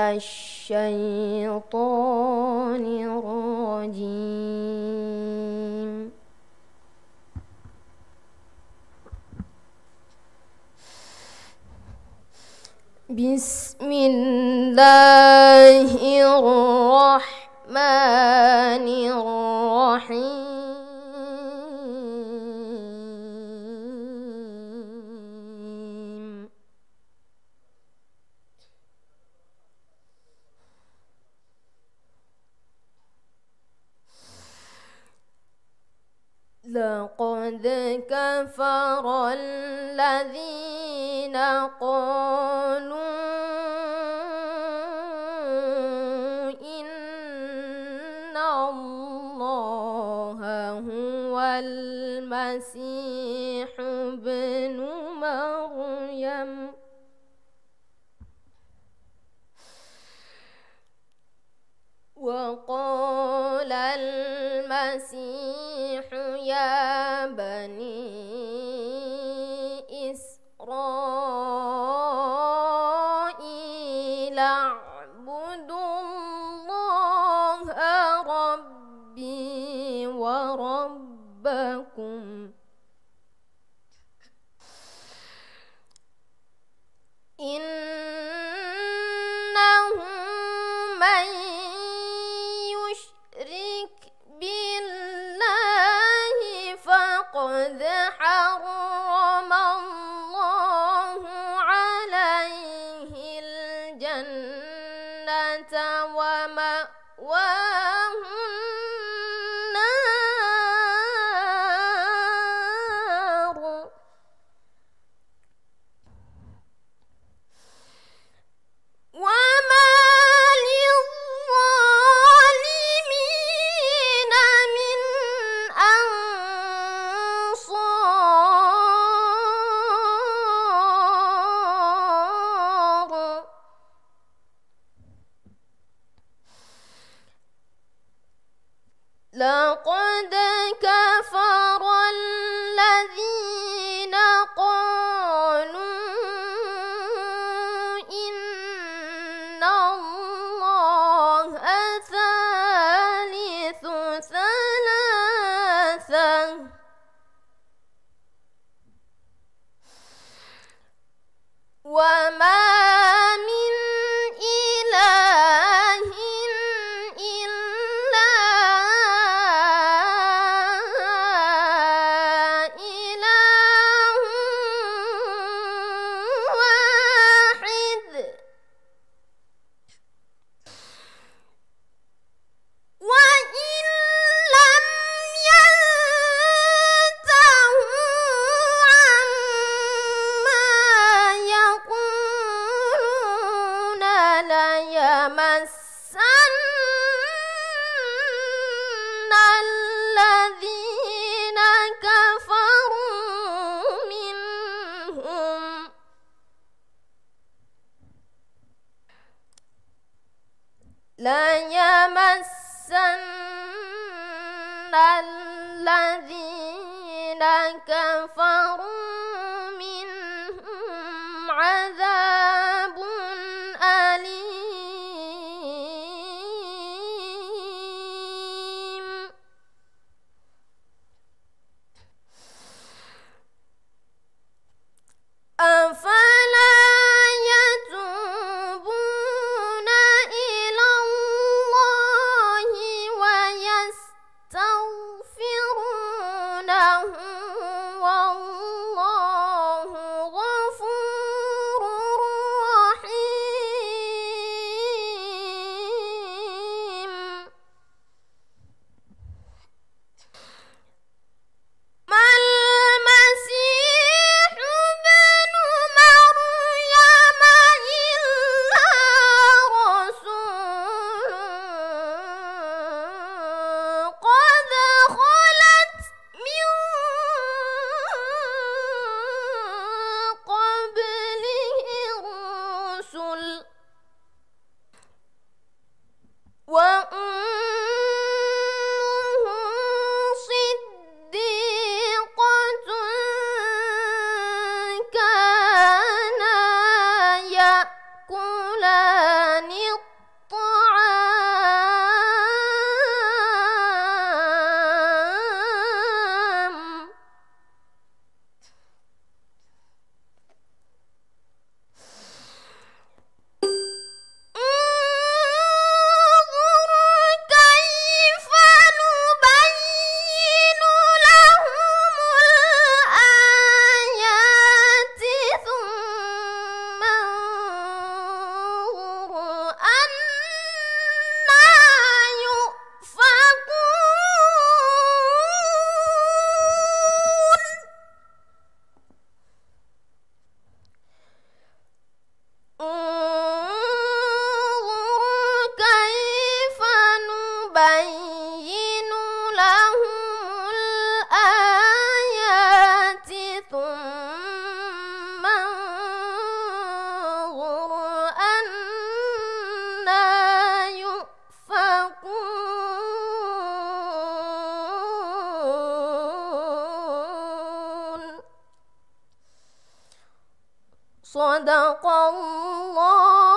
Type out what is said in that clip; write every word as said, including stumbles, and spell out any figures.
الشيطان الرجيم. بسم الله الرحمن الرحيم. لقد كفر الذين قالوا إن الله هو المسيح ابن مريم وقال المسيح يا بني إسرائيل اعبدوا الله ربي وربكم إنه من يشرك بالله فقد حرم الله عليه الجنة ومأواه النار وما للظالمين من أنصار. لقد كفر الذين قالوا إن الله ثالث ثلاثة وما من إله إلا إله واحد وإن لم ينتهوا عما يقولون ليمسن الذين كفروا منهم ليمسن الذين كفروا منهم عذاب أليم. أفلا يتوبون إلى الله ويستغفرونه والله غفور صدق الله